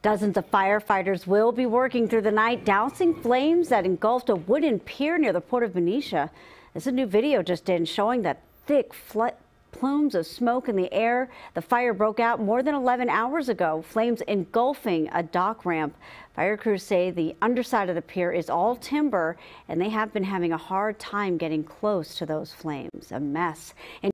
Dozens of firefighters will be working through the night, dousing flames that engulfed a wooden pier near the port of Benicia. This is a new video just in showing that thick plumes of smoke in the air. The fire broke out more than 11 hours ago, flames engulfing a dock ramp. Fire crews say the underside of the pier is all timber, and they have been having a hard time getting close to those flames. A mess.